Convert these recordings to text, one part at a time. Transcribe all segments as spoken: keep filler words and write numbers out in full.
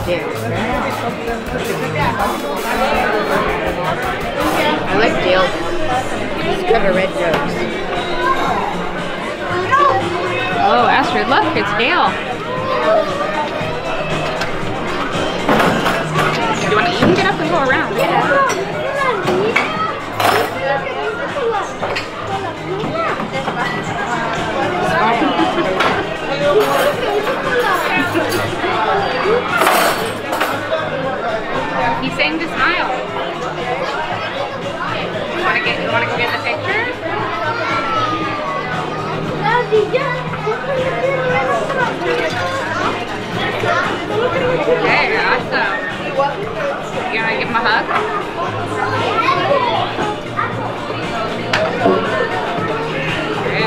too. I like Dale's. He's cover red jokes. Oh, Astrid, look, it's Dale. You want to even get up and go around? Yeah. He's saying to smile. You want to get? You want to go get the picture? Okay, awesome. You want to give him a hug? Okay.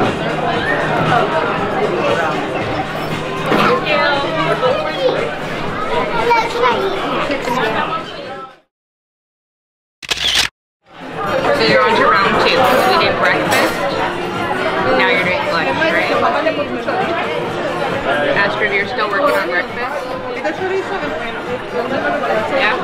So you're on to round two. We did breakfast. Now you're doing lunch, right? Astrid, you're still working on breakfast? Yeah?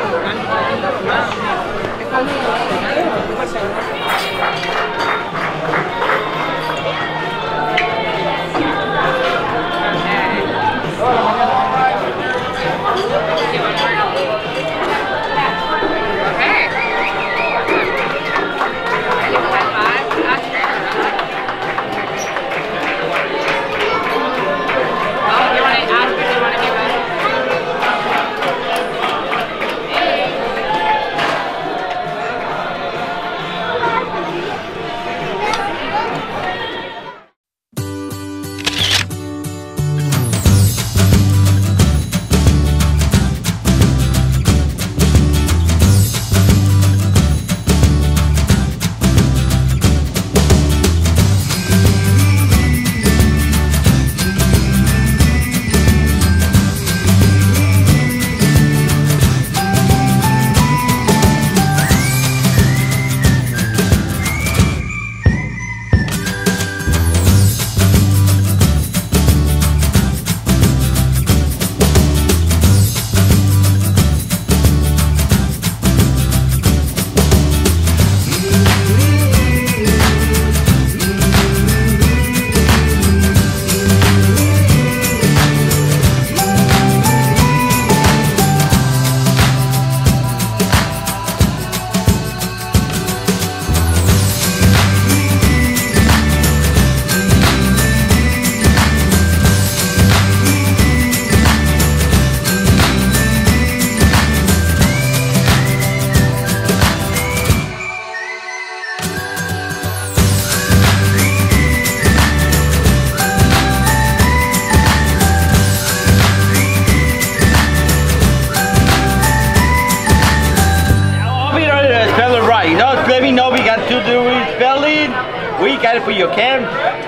Let me know we got to do spelling. We got it for your camp.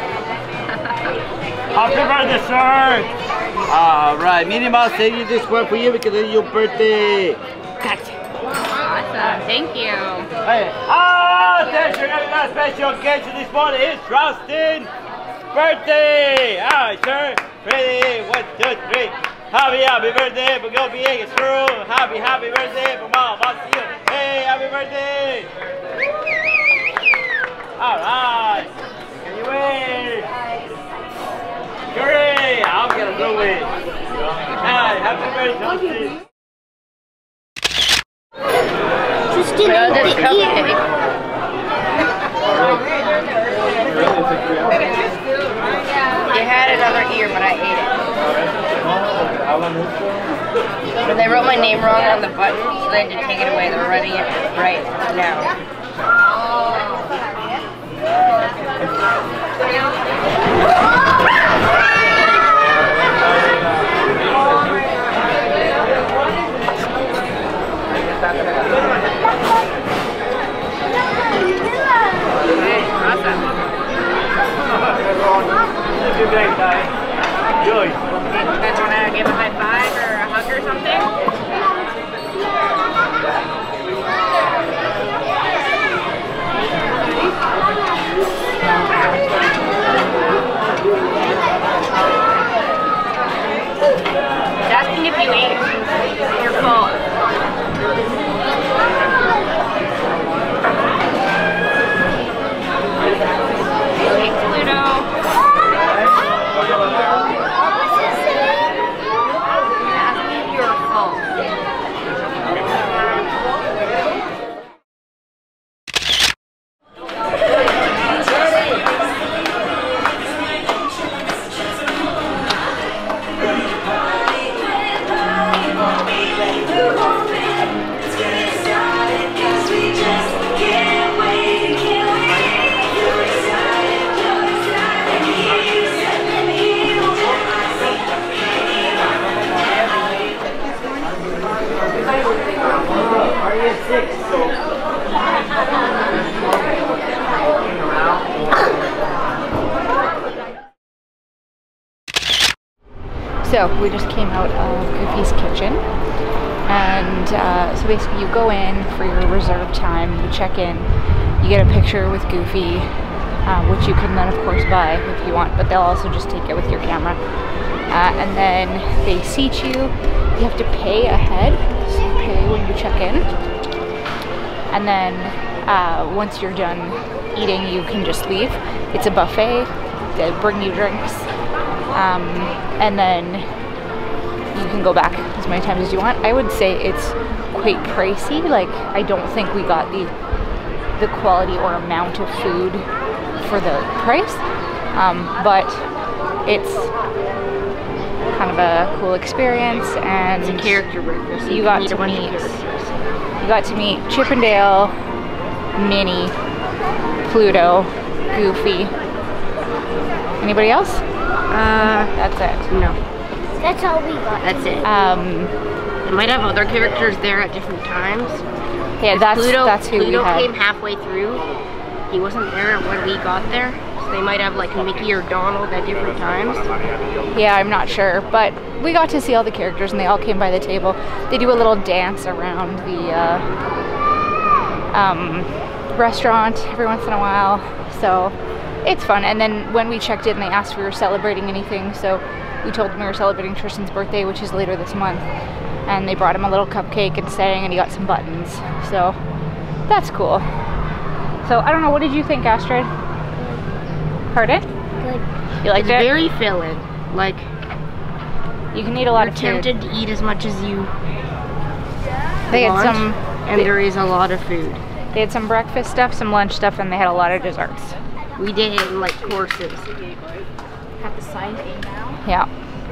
Happy birthday, sir. All right, Minnie Mouse said you this one for you because it's your birthday. Gotcha. Awesome. Thank you. Hey. Ah, attention, every special guest this morning is Rustin's birthday. All right, sir. Ready? One, two, three. Happy, happy birthday for Go Be Egg True. Happy, happy birthday for Mom. I'll see you. Hey, happy birthday. All right. Can you wait? Great. I'm gonna do it. Hi, happy birthday. Just give me the cupcake. It had another ear, but I ate it. But they wrote my name wrong on the button, so they had to take it away. They're writing it right now. You guys want to give a high five or a hug or something? So we just came out of Goofy's kitchen, and uh, so basically you go in for your reserved time, you check in, you get a picture with Goofy, uh, which you can then of course buy if you want, but they'll also just take it with your camera. Uh, and then they seat you. You have to pay ahead, so you pay when you check in, and then uh, once you're done eating, you can just leave. It's a buffet. They bring you drinks. Um, and then you can go back as many times as you want. I would say it's quite pricey. Like, I don't think we got the the quality or amount of food for the price, um, but it's kind of a cool experience. And It's a character breakfast. you got to meet you got to meet Chip and Dale, Minnie, Pluto, Goofy. Anybody else? Uh, That's it. no. That's all we got. That's it. Um, They might have other characters there at different times. yeah, that's Pluto, that's who Pluto we had. came halfway through. He wasn't there when we got there. So they might have like Mickey or Donald at different times. Yeah, I'm not sure, but we got to see all the characters, and they all came by the table. They do a little dance around the uh, um, restaurant every once in a while, so it's fun. And then when we checked in, they asked if we were celebrating anything, so we told them we were celebrating Tristan's birthday, which is later this month, and they brought him a little cupcake and sang, and he got some buttons, so that's cool. So I don't know, what did you think, Astrid? Pardon? Good. You liked It's it? very filling. Like, You can eat a lot you're of food. tempted to eat as much as you They had want, some. and there is a lot of food. They had some breakfast stuff, some lunch stuff, and they had a lot of desserts. We did it in like courses. Have to sign in now. Yeah.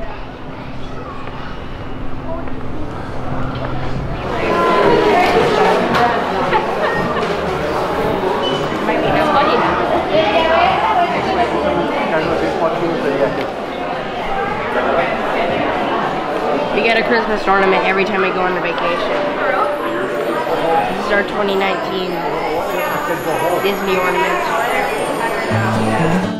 We get a Christmas ornament every time we go on a vacation. This is our twenty nineteen Disney ornament.